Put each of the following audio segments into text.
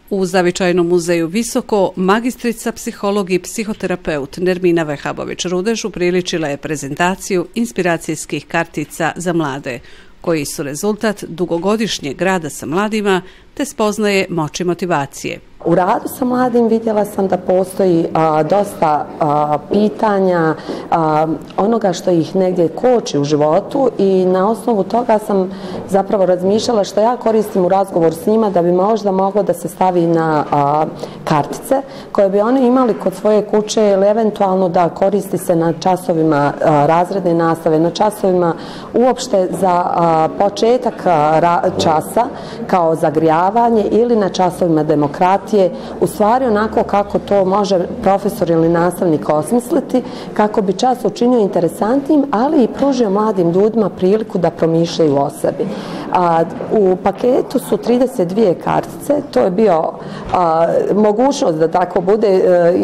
U Zavičajnom muzeju Visoko magistrica psiholog i psihoterapeut Nermina Vehabović-Rudež upriličila je prezentaciju inspiracijskih kartica za mlade, koji su rezultat dugogodišnjeg rada sa mladima te spoznaje moći motivacije. U radu sa mladim vidjela sam da postoji dosta pitanja, onoga što ih negdje koči u životu i na osnovu toga sam zapravo razmišljala što ja koristim u razgovor s njima da bi možda moglo da se stavi na kartice koje bi oni imali kod svoje kuće ili eventualno da koristi se na časovima razredne nastave, na časovima uopšte za početak časa kao zagrijavanje ili na časovima demokratije, u stvari onako kako to može profesor ili nastavnik osmisliti, kako bi čas učinio interesantnim, ali i pružio mladim ljudima priliku da promišljaju o sebi. U paketu su 32 kartice, to je bio mogućnost da tako bude,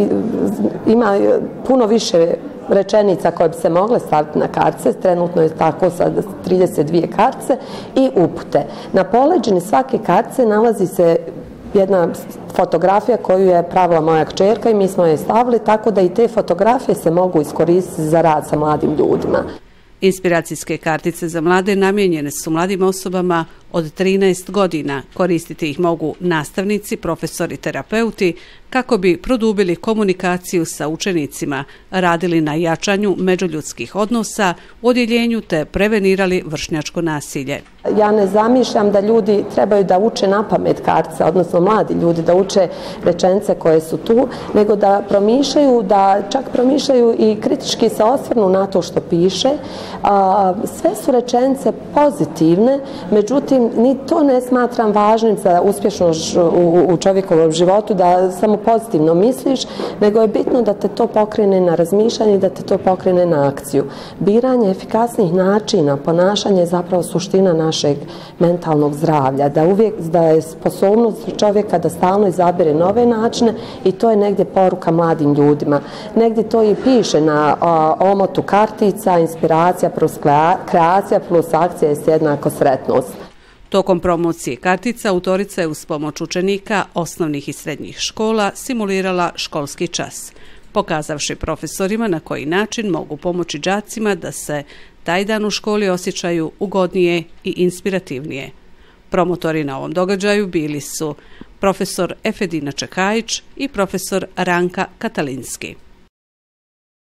ima puno više rečenica koje bi se mogle staviti na kartice, trenutno je tako sa 32 kartice i upute. Na poleđini svake kartice nalazi se jedna fotografija koju je pravila moja kćerka i mi smo je stavili, tako da i te fotografije se mogu iskoristiti za rad sa mladim ljudima. Inspiracijske kartice za mlade namijenjene su mladim osobama od 13 godina. Koristiti ih mogu nastavnici, profesori, terapeuti kako bi produbili komunikaciju sa učenicima, radili na jačanju međuljudskih odnosa, u odjeljenju te prevenirali vršnjačko nasilje. Ja ne zamišljam da ljudi trebaju da uče na pamet kartice, odnosno mladi ljudi da uče rečenice koje su tu, nego da promišljaju, da čak promišljaju i kritički se osvrnu na to što piše. Sve su rečenice pozitivne, međutim, ni to ne smatram važnim za uspješnost u čovjekovom životu, da samo pozitivno misliš, nego je bitno da te to pokrene na razmišljanje i da te to pokrene na akciju. Biranje efikasnih načina, ponašanje je zapravo suština našeg mentalnog zdravlja, da je sposobnost čovjeka da stalno izabire nove načine i to je negdje poruka mladim ljudima. Negdje to i piše na omotu kartica, inspiracija plus kreacija plus akcija je jednako sretnost. Tokom promocije kartica autorica je uz pomoć učenika osnovnih i srednjih škola simulirala školski čas, pokazavši profesorima na koji način mogu pomoći đacima da se taj dan u školi osjećaju ugodnije i inspirativnije. Promotori na ovom događaju bili su profesor Efedina Čekajić i profesor Ranka Katalinski.